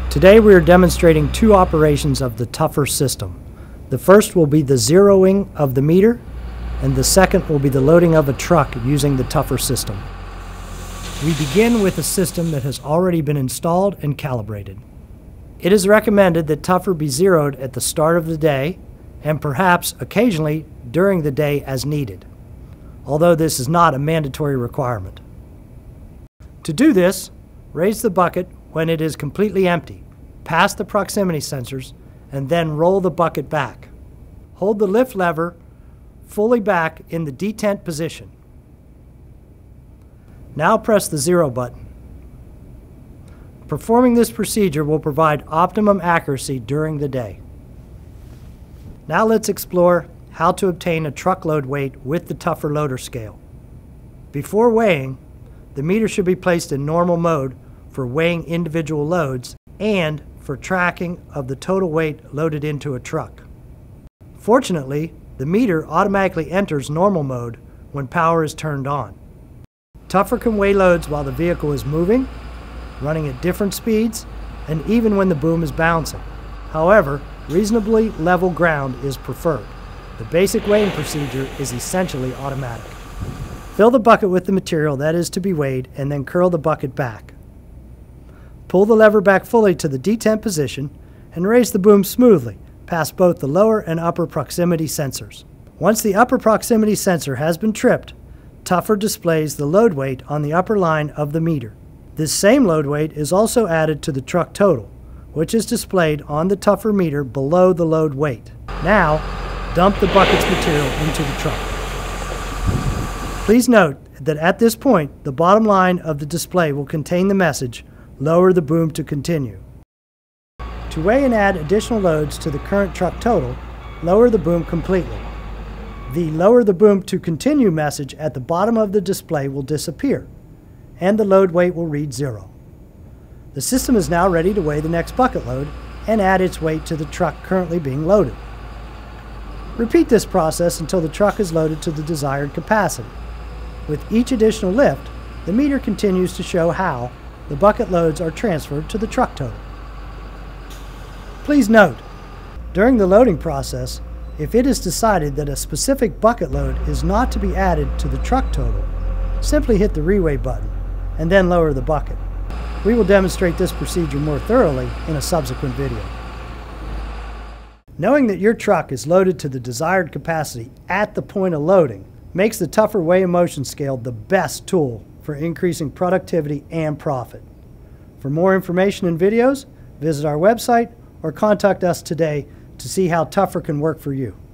Today we are demonstrating two operations of the Tuffer system. The first will be the zeroing of the meter, and the second will be the loading of a truck using the Tuffer system. We begin with a system that has already been installed and calibrated. It is recommended that Tuffer be zeroed at the start of the day and perhaps occasionally during the day as needed, although this is not a mandatory requirement. To do this, raise the bucket when it is completely empty, pass the proximity sensors, and then roll the bucket back. Hold the lift lever fully back in the detent position. Now press the zero button. Performing this procedure will provide optimum accuracy during the day. Now let's explore how to obtain a truckload weight with the Tuffer loader scale. Before weighing, the meter should be placed in normal mode for weighing individual loads and for tracking of the total weight loaded into a truck. Fortunately, the meter automatically enters normal mode when power is turned on. Tuffer can weigh loads while the vehicle is moving, running at different speeds, and even when the boom is bouncing. However, reasonably level ground is preferred. The basic weighing procedure is essentially automatic. Fill the bucket with the material that is to be weighed and then curl the bucket back. Pull the lever back fully to the detent position and raise the boom smoothly past both the lower and upper proximity sensors. Once the upper proximity sensor has been tripped, Tuffer displays the load weight on the upper line of the meter. This same load weight is also added to the truck total, which is displayed on the Tuffer meter below the load weight. Now, dump the bucket's material into the truck. Please note that at this point, the bottom line of the display will contain the message, "Lower the boom to continue." To weigh and add additional loads to the current truck total, lower the boom completely. The "Lower the boom to continue" message at the bottom of the display will disappear, and the load weight will read 0. The system is now ready to weigh the next bucket load and add its weight to the truck currently being loaded. Repeat this process until the truck is loaded to the desired capacity. With each additional lift, the meter continues to show how the bucket loads are transferred to the truck total. Please note, during the loading process, if it is decided that a specific bucket load is not to be added to the truck total, simply hit the reweigh button and then lower the bucket. We will demonstrate this procedure more thoroughly in a subsequent video. Knowing that your truck is loaded to the desired capacity at the point of loading makes the Tuffer Weigh-in-Motion Scale the best tool for increasing productivity and profit. For more information and videos, visit our website or contact us today to see how Tuffer can work for you.